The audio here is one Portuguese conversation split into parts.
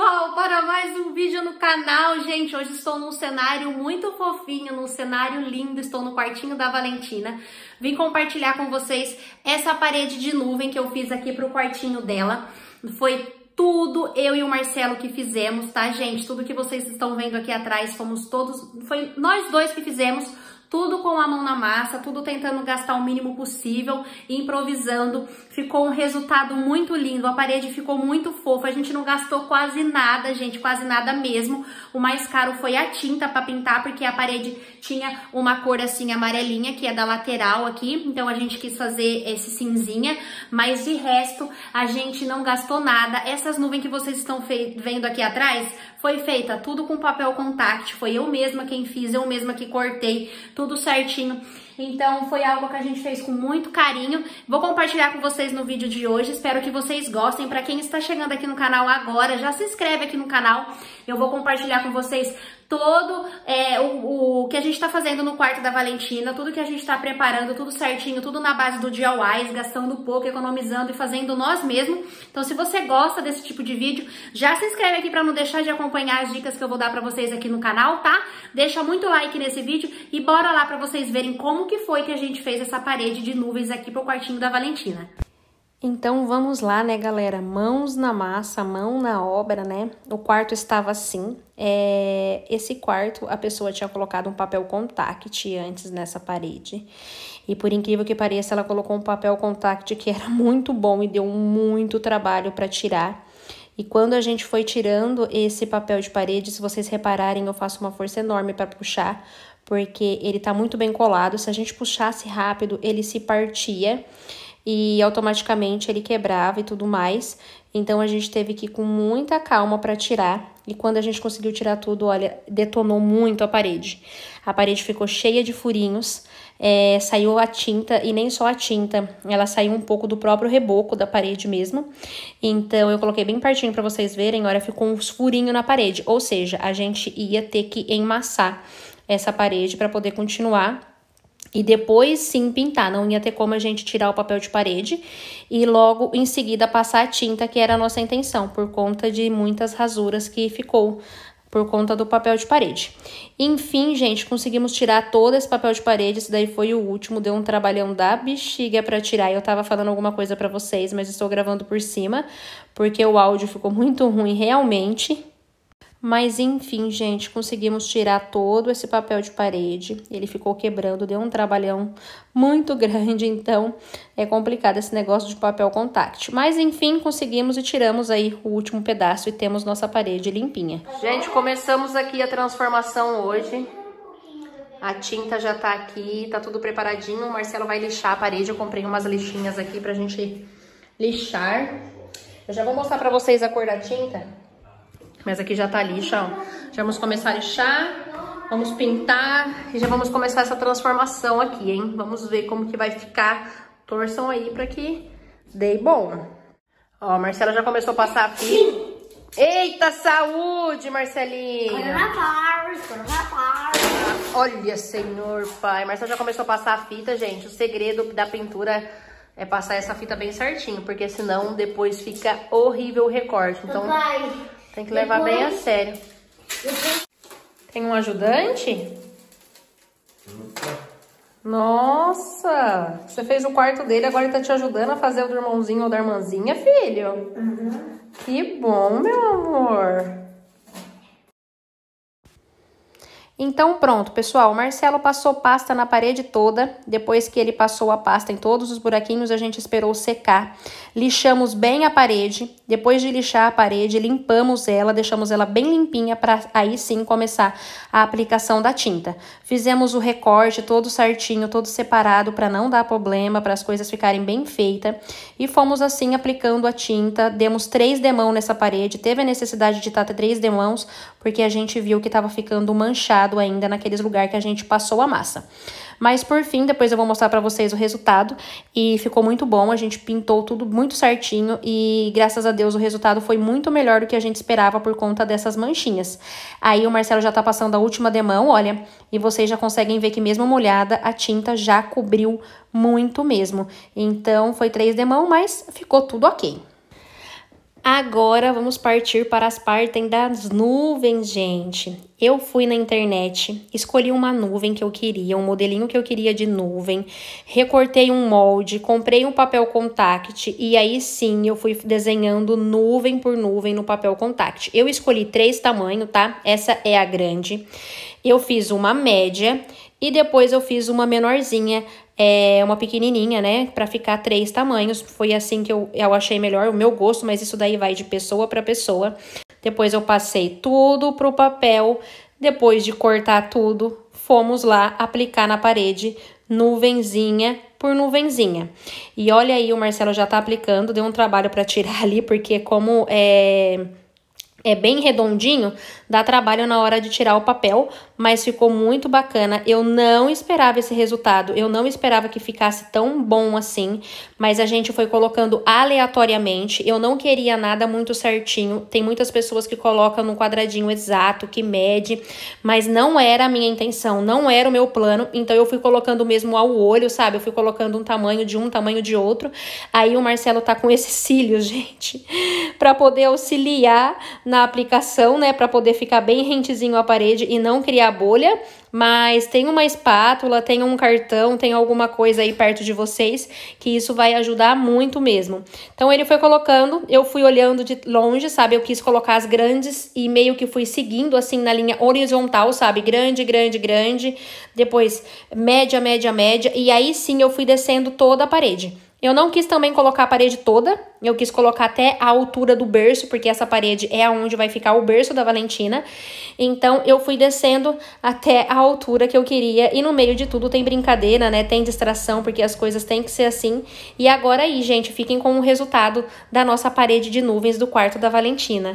pessoal, para mais um vídeo no canal. Gente, hoje estou num cenário muito fofinho, num cenário lindo, estou no quartinho da Valentina. Vim compartilhar com vocês essa parede de nuvem que eu fiz aqui pro quartinho dela. Foi tudo eu e o Marcelo que fizemos, tá, gente? Tudo que vocês estão vendo aqui atrás, foi nós dois que fizemos. Tudo com a mão na massa, tudo tentando gastar o mínimo possível, improvisando. Ficou um resultado muito lindo, a parede ficou muito fofa, a gente não gastou quase nada, gente, quase nada mesmo. O mais caro foi a tinta para pintar, porque a parede tinha uma cor assim amarelinha, que é da lateral aqui, então a gente quis fazer esse cinzinha, mas de resto a gente não gastou nada. Essas nuvens que vocês estão vendo aqui atrás, foi feita tudo com papel contact, foi eu mesma quem fiz, eu mesma que cortei, tudo certinho. Então foi algo que a gente fez com muito carinho. Vou compartilhar com vocês no vídeo de hoje, espero que vocês gostem. Para quem está chegando aqui no canal agora, já se inscreve aqui no canal. Eu vou compartilhar com vocês todo o que a gente tá fazendo no quarto da Valentina, tudo que a gente tá preparando, tudo certinho, tudo na base do DIY, gastando pouco, economizando e fazendo nós mesmos. Então se você gosta desse tipo de vídeo, já se inscreve aqui para não deixar de acompanhar as dicas que eu vou dar para vocês aqui no canal, tá? Deixa muito like nesse vídeo e bora lá para vocês verem como que foi que a gente fez essa parede de nuvens aqui pro quartinho da Valentina. Então vamos lá, né, galera? Mãos na massa, mão na obra, né? O quarto estava assim. Esse quarto, a pessoa tinha colocado um papel contact antes nessa parede. E por incrível que pareça, ela colocou um papel contact que era muito bom e deu muito trabalho para tirar. E quando a gente foi tirando esse papel de parede, se vocês repararem, eu faço uma força enorme para puxar, porque ele tá muito bem colado. Se a gente puxasse rápido, ele se partia e automaticamente ele quebrava e tudo mais. Então a gente teve que ir com muita calma para tirar. E quando a gente conseguiu tirar tudo, olha, detonou muito a parede. A parede ficou cheia de furinhos, saiu a tinta, e nem só a tinta, ela saiu um pouco do próprio reboco da parede mesmo. Então eu coloquei bem pertinho para vocês verem, olha, ficou uns furinhos na parede. Ou seja, a gente ia ter que emassar essa parede para poder continuar. E depois sim pintar, não ia ter como a gente tirar o papel de parede e logo em seguida passar a tinta, que era a nossa intenção, por conta de muitas rasuras que ficou por conta do papel de parede. Enfim, gente, conseguimos tirar todo esse papel de parede, esse daí foi o último, deu um trabalhão da bexiga pra tirar. Eu tava falando alguma coisa pra vocês, mas estou gravando por cima, porque o áudio ficou muito ruim realmente. Mas enfim, gente, conseguimos tirar todo esse papel de parede. Ele ficou quebrando, deu um trabalhão muito grande, então é complicado esse negócio de papel contact. Mas enfim, conseguimos e tiramos aí o último pedaço e temos nossa parede limpinha. Gente, começamos aqui a transformação hoje. A tinta já tá aqui, tá tudo preparadinho. O Marcelo vai lixar a parede, eu comprei umas lixinhas aqui pra gente lixar. Eu já vou mostrar pra vocês a cor da tinta. Mas aqui já tá lixa, ó. Já vamos começar a lixar, vamos pintar e já vamos começar essa transformação aqui, hein? Vamos ver como que vai ficar. Torçam aí pra que dê bom. Ó, a Marcela já começou a passar a fita. Eita, saúde, Marcelinho! Olha, Senhor Pai. Marcela já começou a passar a fita, gente. O segredo da pintura é passar essa fita bem certinho, porque senão depois fica horrível o recorte. Então tem que levar bem a sério. Tem um ajudante? Nossa! Você fez o quarto dele, agora ele tá te ajudando a fazer o do irmãozinho ou da irmãzinha, filho? Uhum. Que bom, meu amor! Então pronto, pessoal, o Marcelo passou pasta na parede toda. Depois que ele passou a pasta em todos os buraquinhos, a gente esperou secar. Lixamos bem a parede. Depois de lixar a parede, limpamos ela, deixamos ela bem limpinha para aí sim começar a aplicação da tinta. Fizemos o recorte todo certinho, todo separado para não dar problema, para as coisas ficarem bem feitas. E fomos assim aplicando a tinta. Demos 3 demãos nessa parede. Teve a necessidade de estar 3 demãos, porque a gente viu que estava ficando manchado ainda naqueles lugares que a gente passou a massa. Mas por fim, depois eu vou mostrar pra vocês o resultado e ficou muito bom, a gente pintou tudo muito certinho e graças a Deus o resultado foi muito melhor do que a gente esperava por conta dessas manchinhas. Aí o Marcelo já tá passando a última demão, olha, e vocês já conseguem ver que mesmo molhada a tinta já cobriu muito mesmo. Então foi 3 demão, mas ficou tudo ok. Agora vamos partir para as partes das nuvens, gente. Eu fui na internet, escolhi uma nuvem que eu queria, um modelinho que eu queria de nuvem, recortei um molde, comprei um papel contact e aí sim eu fui desenhando nuvem por nuvem no papel contact. Eu escolhi 3 tamanhos, tá? Essa é a grande. Eu fiz uma média e depois eu fiz uma menorzinha, uma pequenininha, né, pra ficar 3 tamanhos. Foi assim que eu achei melhor, o meu gosto, mas isso daí vai de pessoa pra pessoa. Depois eu passei tudo pro papel, depois de cortar tudo, fomos lá aplicar na parede, nuvenzinha por nuvenzinha. E olha aí, o Marcelo já tá aplicando, deu um trabalho pra tirar ali, porque como é bem redondinho, dá trabalho na hora de tirar o papel, mas ficou muito bacana. Eu não esperava esse resultado, eu não esperava que ficasse tão bom assim, mas a gente foi colocando aleatoriamente. Eu não queria nada muito certinho. Tem muitas pessoas que colocam no quadradinho exato, que mede, mas não era a minha intenção, não era o meu plano, então eu fui colocando mesmo ao olho, sabe? Eu fui colocando um tamanho de um, tamanho de outro. Aí o Marcelo tá com esses cílios, gente, pra poder auxiliar na aplicação, né, para poder ficar bem rentezinho a parede e não criar bolha, mas tem uma espátula, tem um cartão, tem alguma coisa aí perto de vocês que isso vai ajudar muito mesmo. Então ele foi colocando, eu fui olhando de longe, sabe, eu quis colocar as grandes e meio que fui seguindo assim na linha horizontal, sabe, grande, grande, grande, depois média, média, média, e aí sim eu fui descendo toda a parede. Eu não quis também colocar a parede toda, eu quis colocar até a altura do berço, porque essa parede é onde vai ficar o berço da Valentina. Então, eu fui descendo até a altura que eu queria, e no meio de tudo tem brincadeira, né? Tem distração, porque as coisas têm que ser assim. E agora aí, gente, fiquem com o resultado da nossa parede de nuvens do quarto da Valentina.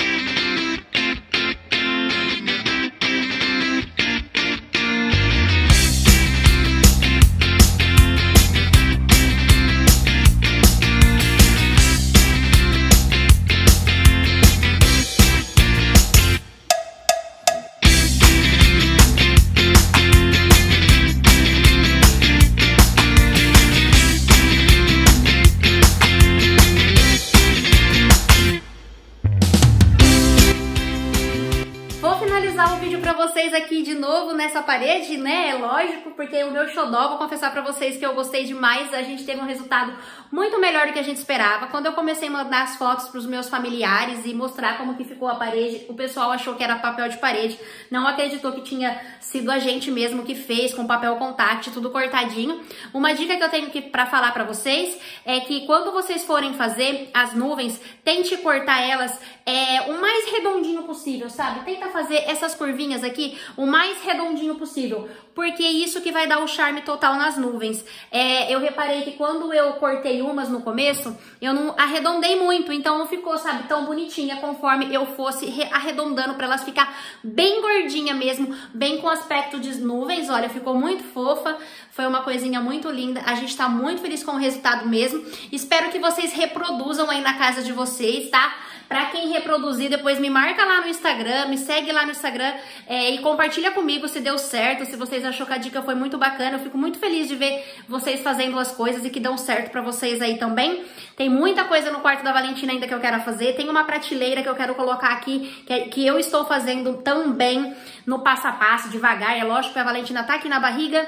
Vocês aqui de novo nessa parede, né? É lógico, porque o meu xodó, vou confessar pra vocês que eu gostei demais. A gente teve um resultado muito melhor do que a gente esperava. Quando eu comecei a mandar as fotos pros meus familiares e mostrar como que ficou a parede, o pessoal achou que era papel de parede, não acreditou que tinha sido a gente mesmo que fez com papel contact, tudo cortadinho. Uma dica que eu tenho pra falar pra vocês é que quando vocês forem fazer as nuvens, tente cortar elas o mais redondinho possível, sabe? Tenta fazer essas curvinhas aqui o mais redondinho possível, porque é isso que vai dar o charme total nas nuvens. Eu reparei que quando eu cortei umas no começo, eu não arredondei muito, então não ficou, sabe, tão bonitinha conforme eu fosse arredondando para elas ficar bem gordinha mesmo, bem com aspecto de nuvens. Olha, ficou muito fofa, foi uma coisinha muito linda. A gente tá muito feliz com o resultado mesmo. Espero que vocês reproduzam aí na casa de vocês, tá? Pra quem reproduzir, depois me marca lá no Instagram, me segue lá no Instagram e compartilha comigo se deu certo, se vocês achou que a dica foi muito bacana. Eu fico muito feliz de ver vocês fazendo as coisas e que dão certo pra vocês aí também. Tem muita coisa no quarto da Valentina ainda que eu quero fazer. Tem uma prateleira que eu quero colocar aqui, que eu estou fazendo também no passo a passo, devagar. É lógico que a Valentina tá aqui na barriga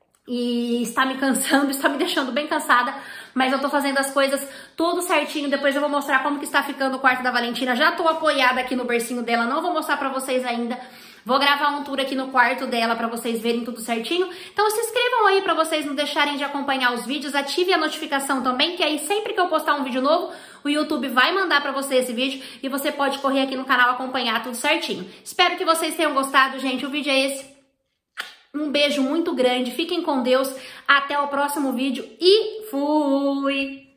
e está me cansando, está me deixando bem cansada, mas eu tô fazendo as coisas tudo certinho. Depois eu vou mostrar como que está ficando o quarto da Valentina. Já tô apoiada aqui no bercinho dela, não vou mostrar pra vocês ainda. Vou gravar um tour aqui no quarto dela pra vocês verem tudo certinho. Então se inscrevam aí pra vocês não deixarem de acompanhar os vídeos. Ative a notificação também, que aí sempre que eu postar um vídeo novo, o YouTube vai mandar pra você esse vídeo e você pode correr aqui no canal acompanhar tudo certinho. Espero que vocês tenham gostado, gente. O vídeo é esse. Um beijo muito grande, fiquem com Deus, até o próximo vídeo e fui!